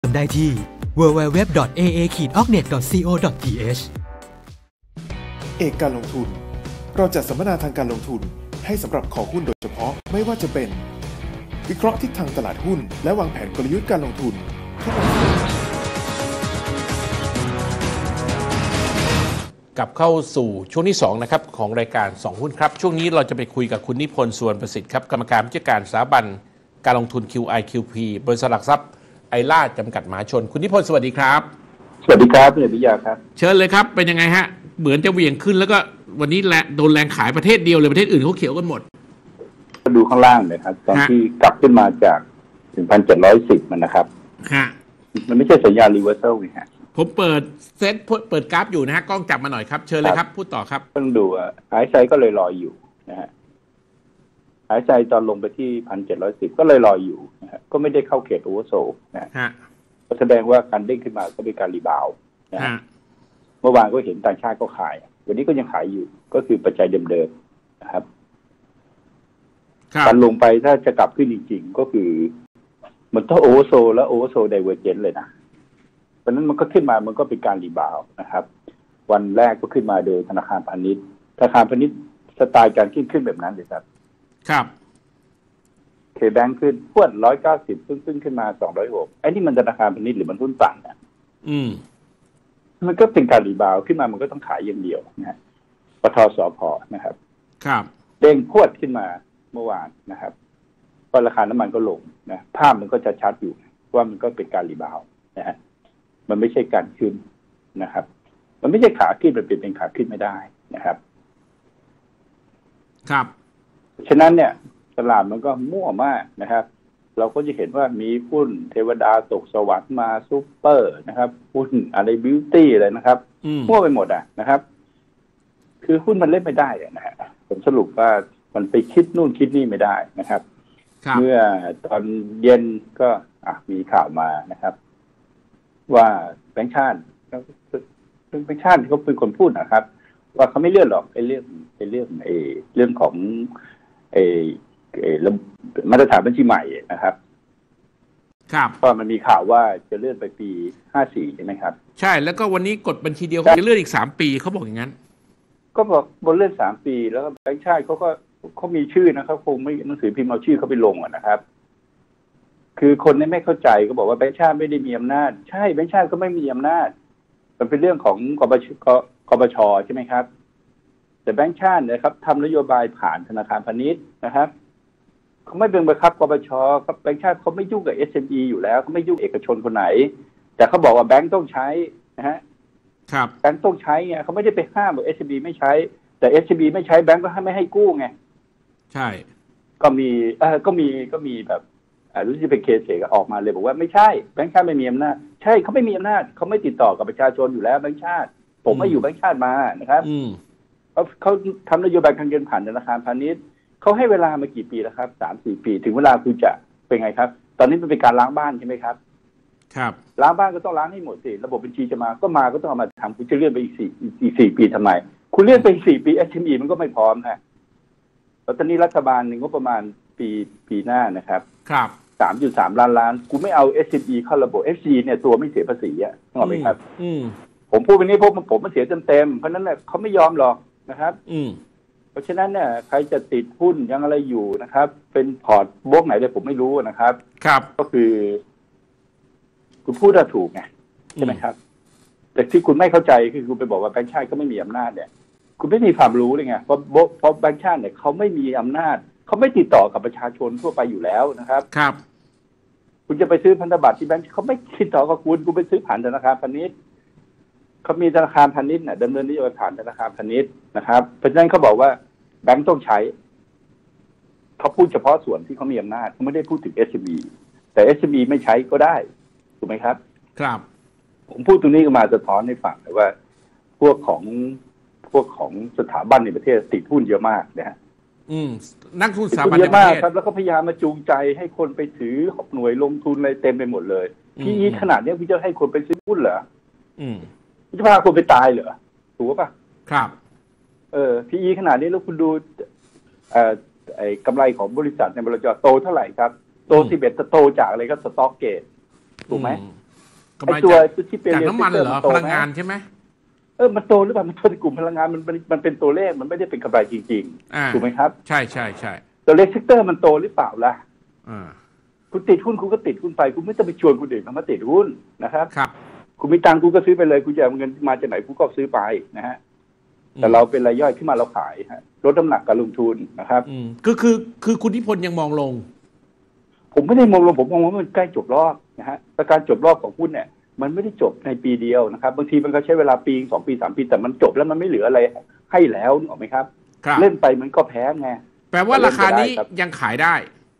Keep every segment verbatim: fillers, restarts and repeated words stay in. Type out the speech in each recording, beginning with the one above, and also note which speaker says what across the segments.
Speaker 1: นได้ที่ ดับเบิลยู ดับเบิลยู ดับเบิลยู ดอท เอ เอ ออกเน็ต ดอท ซี โอ ดอท ที เอช
Speaker 2: เอกการลงทุนเราจัดสัมมนาทางการลงทุนให้สำหรับคอหุ้นโดยเฉพาะไม่ว่าจะเป็นวิเคราะห์ทิศทางตลาดหุ้นและวางแผนกลยุทธ์การลงทุนทุกวัน
Speaker 3: กลับเข้าสู่ช่วงที่สองนะครับของรายการสองหุ้นครับช่วงนี้เราจะไปคุยกับคุณนิพนธ์สุวรรณประสิทธิ์ครับกรรมการผู้จัดการสถาบันการลงทุน คิว ไอ คิว พี บริษัทหลักทรัพย์ไอล่าจำกัดมหาชนคุณนิพนธ์สวัสดีครับ
Speaker 4: สวัสดีครับคุณอภิยาครับ
Speaker 3: เชิญเลยครับเป็นยังไงฮะเหมือนจะเหวี่ยงขึ้นแล้วก็วันนี้แหละโดนแรงขายประเทศเดียวเลยประเทศอื่นเขาเขียวกันหมด
Speaker 4: ก็ดูข้างล่างเลยครับตอนที่กลับขึ้นมาจาก หนึ่งพันเจ็ดร้อยสิบ มันนะครับ
Speaker 3: ฮะ
Speaker 4: มันไม่ใช่สัญญาณรีเวอร์ซัลไงฮะ
Speaker 3: ผมเปิดเซตเปิดกราฟอยู่นะฮะกล้องจับมาหน่อยครับเชิญเลยครับพูดต่อครับ
Speaker 4: ต้องดูอ่ะหายใจก็เลยลอยอยู่นะฮะหายใจตอนลงไปที่ หนึ่งพันเจ็ดร้อยสิบ ก็เลยลอยอยู่นะฮะก็ไม่ได้เข้าเขตโอเวอร์โซลนะฮะก็แสดงว่าการเด้งขึ้นมาก็เป็นการรีบาวด์นะฮะเมื่อวานก็เห็นต่างชาติก็ขายวันนี้ก็ยังขายอยู่ก็คือปัจจัยเดิมๆนะครับการลงไปถ้าจะกลับขึ้นจริงๆก็คือมันต้องโอเวอร์โซลและโอเวอร์โซลไดเวอร์เจนต์เลยนะเพราะนั้นมันก็ขึ้นมามันก็เป็นการรีบาวด์นะครับวันแรกก็ขึ้นมาโดยธนาคารพาณิชย์ธนาคารพาณิชย์สไตล์การขึ้นขึ้นแบบนั้นเลยครับ
Speaker 3: ครับ
Speaker 4: เคแบงค์ขึ้นพวดหนึ่งร้อยเก้าสิบซึ่งขึ้นขึ้นมาสองร้อยหกไอ้นี่มันธนาคารพาณิชย์หรือมันหุ้นต่างอ่ะ
Speaker 3: อืม
Speaker 4: มันก็เป็นการรีบาวด์ขึ้นมามันก็ต้องขายอย่างเดียวนะฮะปทสผนะครับ
Speaker 3: ครับ
Speaker 4: เด้งพวดขึ้นมาเมื่อวานนะครับก็ราคาน้ำมันก็ลงนะภาพมันก็จะชัดอยู่ว่ามันก็เป็นการรีบาวด์นะฮะมันไม่ใช่การขึ้นนะครับมันไม่ใช่ขาขึ้นมันเป็นเป็นขาขึ้นไม่ได้นะครับ
Speaker 3: ครับ
Speaker 4: ฉะนั้นเนี่ยตลาดมันก็มั่วมากนะครับเราก็จะเห็นว่ามีหุ้นเทวดาตกสวรรค์มาซุปเปอร์นะครับหุ้นอะไรบิวตี้อะไรนะครับมั่วไปหมดอ่ะนะครับคือหุ้นมันเล่นไม่ได้นะฮะผมสรุปว่ามันไปคิดนู่นคิดนี่ไม่ได้นะครับเมื่อตอนเย็นก็อ่ะมีข่าวมานะครับว่าแบงก์ชาติซึ่งแบงก์ชาติเขาเป็นคนพูดนะครับว่าเขาไม่เลื่อนหรอกไอ้เรื่องไอ้เรื่องไอ้เรื่องของไอ้มาตรฐานบัญชีใหม่นะครับ
Speaker 3: ครับ
Speaker 4: ก็มันมีข่าวว่าจะเลื่อนไปปีห้าสี่ใช่ไหมครับ
Speaker 3: ใช่แล้วก็วันนี้กดบัญชีเดียวเขาจะเลื่อนอีกสามปีเขาบอกอย่างนั้น
Speaker 4: ก็บอกบนเลื่อนสามปีแล้วก็แบงก์ชาติเขาก็เขามีชื่อนะครับคงไม่หนังสือพิมพ์เอาชื่อเขาไปลงนะครับคือคนนี้ไม่เข้าใจก็บอกว่าแบงก์ชาติไม่ได้มีอำนาจใช่แบงก์ชาติก็ไม่มีอำนาจมันเป็นเรื่องของกบชกบชใช่ไหมครับแต่แบงก์ชาตินะครับทำนโยบายผ่านธนาคารพาณิชย์นะครับเขาไม่เป็นบังคับกบชครับแบงก์ชาติเขาไม่ยุ่งกับ เอส เอ็ม อี อยู่แล้วเขาไม่ยุ่งเอกชนคนไหนแต่เขาบอกว่าแบงก์ต้องใช้นะฮะ
Speaker 3: ครับ
Speaker 4: แบงก์ต้องใช้ไงเขาไม่ได้ไปห้ามว่า เอส เอ็ม อี ไม่ใช้แต่ เอส เอ็ม อี ไม่ใช้แบงก์ก็ไม่ให้กู้ไง
Speaker 3: ใช่
Speaker 4: ก็มีเออก็มีก็มีแบบรู้สึกเป็นเคสเอกออกมาเลยบอกว่าไม่ใช่แบงก์ชาติไม่มีอำนาจใช่เขาไม่มีอำนาจเขาไม่ติดต่อกับประชาชนอยู่แล้วแบงก์ชาติผมไม่อยู่แบงก์ชาติมานะครับเขาเขาทำนโยบายการเงินผ่านธนาคารพาณิชย์เขาให้เวลามากี่ปีแล้วครับสามสี่ปีถึงเวลาคุณจะเป็นไงครับตอนนี้มันเป็นการล้างบ้านใช่ไหมครับ
Speaker 3: ครับ
Speaker 4: ล้างบ้านก็ต้องล้างให้หมดสิระบบบัญชีจะมาก็มาก็ต้องเอามาทำคุณจะเลื่อนไปอีกสี่อีกสี่ปีทำไมคุณเลื่อนไปอีกสี่ปี เอส เอ็ม อี มันก็ไม่พร้อมฮะแล้วตอนนี้รัฐบาลงบประมาณปีปีหน้านะครับ
Speaker 3: ครับ
Speaker 4: สามจุดสาม ล้านล้านกูไม่เอา เอส เอ็ม อี เข้าระบบ เอฟ ซี เนี่ยตัวไม่เสียภาษีอ่ะถูกไหมครับ
Speaker 3: อืม
Speaker 4: ผมพูดไปนี้พวกผมมันเสียเต็มๆเพราะนั้นเนี่ยเขาไม่ยอมหรอกนะครับ
Speaker 3: อืม
Speaker 4: เพราะฉะนั้นเนี่ยใครจะติดหุ้นยังอะไรอยู่นะครับเป็นพอร์ตบล็อกไหนเลยผมไม่รู้นะครับ
Speaker 3: ครับ
Speaker 4: ก็คือคุณพูดได้ถูกไงใช่ไหมครับแต่ที่คุณไม่เข้าใจคือคุณไปบอกว่าแบงก์ชาติก็ไม่มีอำนาจเนี่ยคุณไม่มีความรู้เลยไงเพราะเพราะแบงก์ชาติเนี่ยเขาไม่มีอำนาจเขาไม่ติดต่อกับประชาชนทั่วไปอยู่แล้วนะครับ
Speaker 3: ครับ
Speaker 4: คุณจะไปซื้อพันธบัตรที่แบงก์เขาไม่ติดต่อกับคุณคุณไปซื้อผ่านธนาคารพาณิชย์เขามีธนาคารพาณิชย์เนี่ยดำเนินนโยบายผ่านธนาคารพาณิชย์นะครับเพราะฉะนั้นเขาบอกว่าแบงก์ต้องใช้เขาพูดเฉพาะส่วนที่เขามีอำนาจเขาไม่ได้พูดถึง เอส เอ็ม อี แต่ เอส เอ็ม อี ไม่ใช้ก็ได้ถูกไหมครับ
Speaker 3: ครับ
Speaker 4: ผมพูดตรงนี้ก็มาสะท้อนให้ฟังว่าพวกของพวกของสถาบันในประเทศติดหุ้นเยอะมากนะฮะ
Speaker 3: อืมนักทุนสถาบันในประเทศ
Speaker 4: ครับแล้วก็พยายามมาจูงใจให้คนไปถือหน่วยลงทุนอะไรเต็มไปหมดเลยพี่ขนาดนี้พี่จะให้คนไปซื้อหุ้นเหรอ
Speaker 3: อืม
Speaker 4: พี่จะพาคนไปตายเหรอถูกป่ะ
Speaker 3: ครับ
Speaker 4: เออพี่ขนาดนี้แล้วคุณดูเอ่อไอ้กำไรของบริษัทในบริษัทโตเท่าไหร่ครับโตสิบเอ็ดโตจากอะไรครับสต็อกเกตถูกไหม
Speaker 3: กำไรจากจากน้ำมันเหรอพลังงานใช่ไหม
Speaker 4: เออมันโตหรือเปล่ามันโตในกลุ่มพลังงานมันมันเป็นตัวเลขมันไม่ได้เป็นกำไรจริงๆถูกไหมครับ
Speaker 3: ใช่ใช่ใช่
Speaker 4: ตัวเลขเซกเตอร์มันโตหรือเปล่าล่ะคุณติดหุ้นคุณก็ติดหุ้นไปคุณไม่ต้องไปชวนคนอื่นมาติดหุ้นนะครับ
Speaker 3: ครับ
Speaker 4: คุณมีตังค์คุณก็ซื้อไปเลยคุณจะเอาเงินมาจากไหนคุณก็ซื้อไปนะฮะแต่เราเป็นรายย่อยขึ้นมาเราขายฮะลดน้ำหนักการลงทุนนะครับ
Speaker 3: คือคือคือคุณนิพนธ์ยังมองลง
Speaker 4: ผมไม่ได้มองลงผมมองว่ามันใกล้จบรอบนะฮะแต่การจบรอบของหุ้นเนี่ยมันไม่ได้จบในปีเดียวนะครับบางทีมันก็ใช้เวลาปีสองปีสามปีแต่มันจบแล้วมันไม่เหลืออะไรให้แล้วนึกออกไหมครับเล่นไปมันก็แพ้ไง
Speaker 3: แปลว่าราคานี้ยังขายได้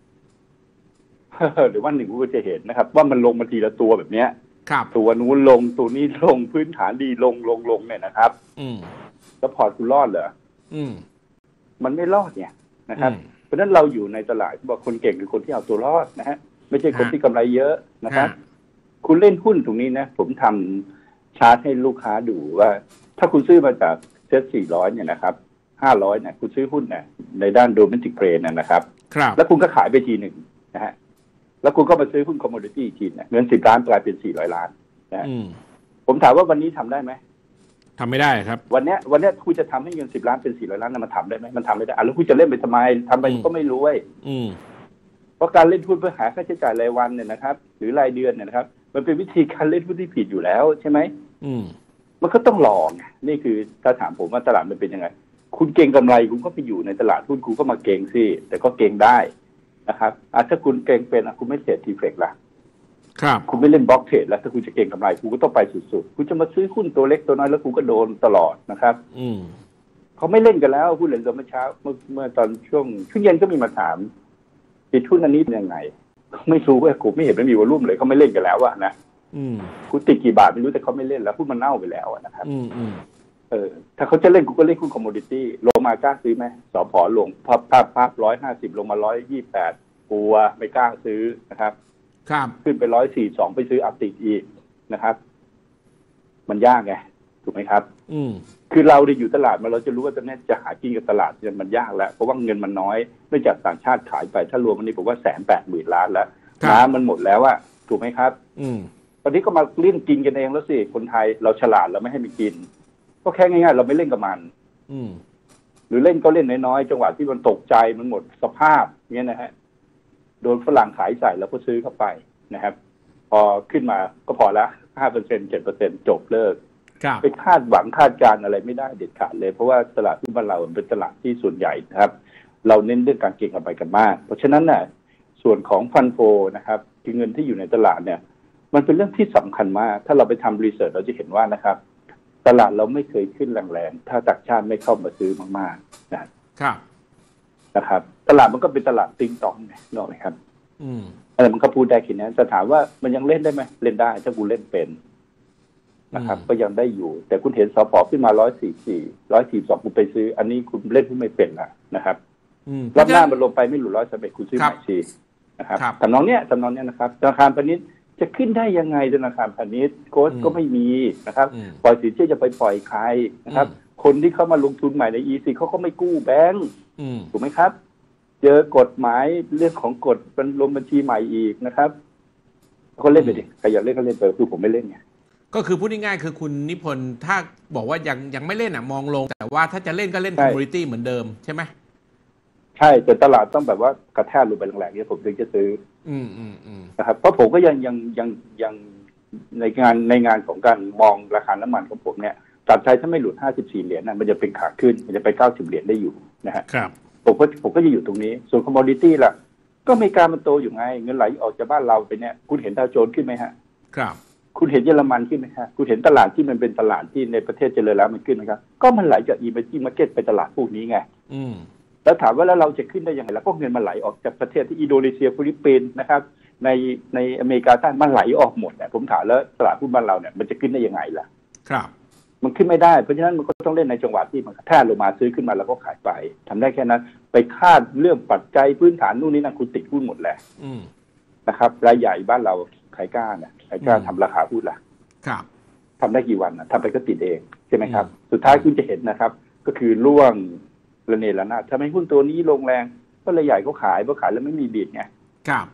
Speaker 4: หรือว่าหนึ่งคุณจะเห็นนะครับว่ามันลงมาทีละตัวแบบเนี้ย
Speaker 3: ครับ
Speaker 4: ตัวนู้นลงตัวนี้ลงพื้นฐานดีลงลงลงเนี่ยนะครับ
Speaker 3: อืม
Speaker 4: แล้วพอร์ตคุณรอดเหรอ
Speaker 3: อืม
Speaker 4: มันไม่รอดเนี่ยนะครับเพราะฉะนั้นเราอยู่ในตลาดบอกคนเก่งคือคนที่เอาตัวรอดนะฮะไม่ใช่คนที่กำไรเยอะนะครับคุณเล่นหุ้นตรงนี้นะผมทำชาร์ตให้ลูกค้าดูว่าถ้าคุณซื้อมาจากเซ็ตสี่ร้อยเนี่ยนะครับห้าร้อยเนี่ยคุณซื้อหุ้นเนี่ยในด้านโดเมนติกเทรดนะครับแล้วคุณก็ขายไปทีหนึ่งนะฮะแล้วคุณก็มาซื้อหุ้นคอมโมดิตี้ทีเนี่ยเงินสิบล้านกลายเป็นสี่ร้อยล้านนะผมถามว่าวันนี้ทำได้ไหม
Speaker 3: ทำไม่ได้ครับ
Speaker 4: วันนี้วันนี้คุณจะทำให้เงินสิบล้านเป็นสี่ร้อยล้านมันทำได้ไหมมันทำไม่ได้แล้วคุณจะเล่นไปทำไมทำไปก็ไม่รวยเพราะการเล่นหุ้นเพื่อหาค่าใช้จ่ายรายวันเนี่ยนะครับหรือรายเดือนเนี่ยนะครับมันเป็นวิธีการเล่นหุ้นที่ผิดอยู่แล้วใช่ไหมมันก็ต้องลองนี่คือถ้าถามผมว่าตลาดมันเป็นยังไงคุณเก่งกำไรคุณก็ไปอยู่ในตลาดหุ้นคุณก็มาเก่งสิแต่ก็เก่งได้นะครับถ้าคุณเก่งเป็นคุณไม่เทรดทีเฟกล่ะ
Speaker 3: ครับ
Speaker 4: คุณไม่เล่นบล็อกเทรดแล้วถ้าคุณจะเก่งกำไรคุณก็ต้องไปสุดๆคุณจะมาซื้อหุ้นตัวเล็กตัวน้อยแล้วคุณก็โดนตลอดนะครับ
Speaker 3: อืม
Speaker 4: เขาไม่เล่นกันแล้วหุ้นเหรียญตัวเมื่อเช้าเมื่อเมื่อตอนช่วงช่วงเย็นก็มีมาถามติดหุ้นอันนี้เป็นยังไงเขาไม่รู้ว่าผมไม่เห็นมันมีวอลุ่มเลยเขาไม่เล่นกันแล้วอะนะคุณติดกี่บาทไม่รู้แต่เขาไม่เล่นแล้วหุ้นมันเน่าไปแล้วนะครับเออถ้าเขาจะเล่นกูก็เล่นหุ้นคอมโมดิตี้ลงมากล้าซื้อไหมสผลงพับพับพับร้อยห้าสิบลงมาร้อยยี่แปดกลัวไม่กล้าซื้อนะครับ
Speaker 3: ครับ
Speaker 4: ขึ้นไปร้อยสี่สองไปซื้ออัพติดอีกนะครับมันยากไงถูกไหมครับ
Speaker 3: อืม
Speaker 4: คือเราได้อยู่ตลาดมาเราจะรู้ว่าตอนนี้จะหากินกับตลาดมันยากแล้วเพราะว่าเงินมันน้อยเนื่องจากต่างชาติขายไปถ้ารวมวันนี้ผมว่าแสนแปดหมื่นล้านแล้วน้ำมันหมดแล้วอะถูกไหมครับ
Speaker 3: อืม
Speaker 4: ตอนนี้ก็มาเล่นกินกันเองแล้วสิคนไทยเราฉลาดเราไม่ให้มันกินก็แค่ง่ายๆเราไม่เล่นกับมัน
Speaker 3: อืม
Speaker 4: หรือเล่นก็เล่นน้อยๆจังหวะที่มันตกใจมันหมดสภาพเงี้ยนะฮะโดนฝรั่งขายใส่แล้วก็ซื้อเข้าไปนะครับพอขึ้นมาก็พอละ ห้าเปอร์เซ็นต์ เจ็ดเปอร์เซ็นต์ จบเลิกไปคาดหวังคาดการอะไรไม่ได้เด็ดขาดเลยเพราะว่าตลาดที่บ้านเราเป็นตลาดที่ส่วนใหญ่นะครับเราเน้นเรื่องการเก็งกำไรกันมากเพราะฉะนั้นน่ะส่วนของฟันโฟนะครับคือเงินที่อยู่ในตลาดเนี่ยมันเป็นเรื่องที่สำคัญมากถ้าเราไปทำรีเสิร์ชเราจะเห็นว่านะครับตลาดเราไม่เคยขึ้นแรงๆถ้าต่างชาติไม่เข้ามาซื้อมากๆนะครับนะครับตลาดมันก็เป็นตลาดติงตองเนี่ยนอกไหมครับ
Speaker 3: อืม
Speaker 4: อะไรมันก็พูดได้แค่นี้จะถามว่ามันยังเล่นได้ไหมเล่นได้ถ้าคุณเล่นเป็นนะครับก็ยังได้อยู่แต่คุณเห็นสปขึ้นมาร้อยสี่สี่ร้อยสี่สองคุณไปซื้ออันนี้คุณเล่นที่ไม่เป็นละนะครับรอบหน้ามันลงไปไม่หลุดร้อยสเปกคุณซื้อใหม่ชีนะครับทำนองเนี้ยทำนองเนี้ยนะครับธนาคารพาณิชย์จะขึ้นได้ยังไงธนาคารพาณิชย์โค้ชก็ไม่มีนะครับปล่อยสินเชื่อจะไปปล่อยใครนะครับคนที่เข้ามาลงทุนใหม่ใน อี ซี เขาก็ไม่กู้แบงก์ถูกไหมครับเจอกฎหมายเรื่องของกฎเป็นลงบัญชีใหม่อีกนะครับเขาเล่นไปดิใครอยากเล่นก็เล่นไปคือผมไม่เล่นไง
Speaker 3: ก็คือพูดง่ายๆคือคุณนิพนธ์ถ้าบอกว่ายังยังไม่เล่นอ่ะมองลงแต่ว่าถ้าจะเล่นก็เล่นคอมมูนิตี้เหมือนเดิมใช่ไหม
Speaker 4: ใช่แต่ตลาดต้องแบบว่ากระแทกลงไปแรงๆเนี่ยผมถึงจะซื้อ
Speaker 3: อืมอืมอืม
Speaker 4: นะครับเพราะผมก็ยังยังยังยังในงานในงานของการมองราคาน้ำมันของผมเนี่ยตราบใดถ้าไม่หลุดห้าสิบสี่เหรียญนะมันจะเป็นขาขึ้นมันจะไปเก้าสิบเหรียญได้อยู่นะฮะ
Speaker 3: ครับ
Speaker 4: ผมก็ผมก็จะอยู่ตรงนี้ส่วนคอมมูนิตี้ล่ะก็อเมริกามันโตอยู่ไงเงินไหลออกจากบ้านเราไปเนี่ยคุณเห็นดาวโจนส์ขึ้นไหมฮะ
Speaker 3: ครับ
Speaker 4: คุณเห็นเยอรมันขึ้นไหมฮะคุณเห็นตลาดที่มันเป็นตลาดที่ในประเทศเจริญแล้วมันขึ้นไหมครับก็มันไหลจาก emerging market ไปตลาดพวกนี้ไง
Speaker 3: อืม
Speaker 4: แล้วถามว่าแล้วเราจะขึ้นได้ยังไงแล้วก็เงินมันไหลออกจากประเทศที่อินโดนีเซียฟิลิปปินส์นะครับในในอเมริกาใต้มันไหลออกหมดเนี่ยผมถามแล้วตลาดหุ้นบ้านเราเนี่ยมันจะขึ้นได้ยังไงล่ะ
Speaker 3: ครับ
Speaker 4: มันขึ้นไม่ได้เพราะฉะนั้นมันก็ต้องเล่นในจังหวะที่มันแท่ลงมาซื้อขึ้นมาแล้วก็ขายไปทำได้แค่นั้นไปคาดเรื่องปัจจัยพื้นฐานนู่นนี่นั่นคุณติดหุ้นหมดแหละนะครับรายใหญ่บ้านเราใครกล้าเนี่ยใครกล้าทำราคาหุ้นล่ะ
Speaker 3: ครับ
Speaker 4: ทำได้กี่วันนะทำไปก็ติดเองใช่ไหมครับสุดท้ายคุณจะเห็นนะครับก็คือล่วงระเนระนาดทำไมหุ้นตัวนี้ลงแรงก็รายใหญ่เขาขายเพราะขายแล้วไม่มีบิดไง
Speaker 3: ครับ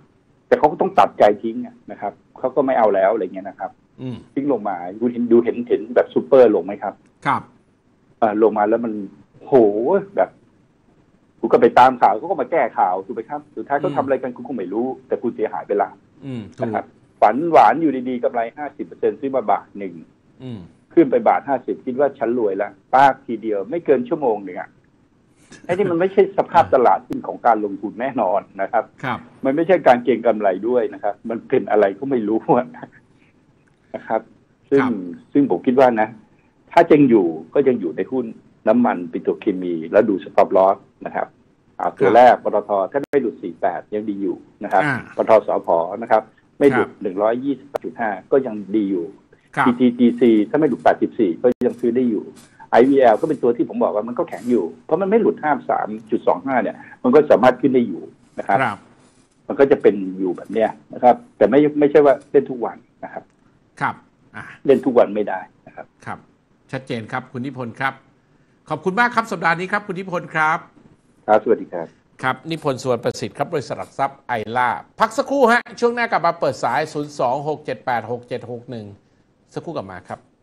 Speaker 4: แต่เขาก็ต้องตัดใจทิ้งนะครับเขาก็ไม่เอาแล้วอะไรเงี้ยนะครับทิ้งลงมาดูเห็นดูเห็นเห็นแบบซูเปอร์ลงไหมครับ
Speaker 3: ครับ
Speaker 4: อ่าลงมาแล้วมันโหแบบคุณก็ไปตามข่าวเขาก็มาแก้ข่าวถูกไหมครับสุดท้ายเขาทำอะไรกันคุณก็ไม่รู้แต่คุณเสียหายไปละนะครับฝันหวานอยู่ดีๆกำไรห้าสิบเปอร์เซ็นต์ซื้อมาบาทหนึ่งขึ้นไปบาทห้าสิบคิดว่าฉันรวยแล้วป้าทีเดียวไม่เกินชั่วโมงหนึ่งอ่ะไอ้นี่มันไม่ใช่สภาพตลาดหุ้นของการลงทุนแน่นอนนะครับ
Speaker 3: ครับ
Speaker 4: มันไม่ใช่การเก็งกำไรด้วยนะครับมันเป็นอะไรก็ไม่รู้นะครับซึ่งซึ่งผมคิดว่านะถ้ายังอยู่ก็ยังอยู่ในหุ้นน้ำมันปิโตรเคมีแล้วดูสต็อปลอสนะครับตัวแรกปตท.ถ้าไม่หลุดสี่สิบแปดยังดีอยู่นะครับปตท.สผ.นะครับไม่หลุดหนึ่งร้อยยี่สิบจุดห้าก็ยังดีอยู่ พี ที จี ซี ถ้าไม่หลุดแปดสิบสี่ก็ยังซื้อได้อยู่ ไอ วี แอล ก็เป็นตัวที่ผมบอกว่ามันก็แข็งอยู่เพราะมันไม่หลุด ห้าสิบสามจุดสองห้า เนี่ยมันก็สามารถขึ้นได้อยู่นะครับมันก็จะเป็นอยู่แบบเนี้ยนะครับแต่ไม่ไม่ใช่ว่าเล่นทุกวันนะครับ
Speaker 3: ครับ
Speaker 4: เล่นทุกวันไม่ได้นะครับ
Speaker 3: ครับชัดเจนครับคุณนิพนธ์ครับขอบคุณมากครับสัปดาห์นี้ครับคุณนิพนธ์ครับ
Speaker 4: ครับสวัสดีครับ
Speaker 3: ครับนิพนธ์สุวรรณประสิทธิ์ครับบริษัทหลักทรัพย์ไอล่าพักสักครู่ฮะช่วงหน้ากลับมาเปิดสายศูนย์ สอง หก เจ็ด แปด หก เจ็ด หก หนึ่งสักครู่กลับมาครับ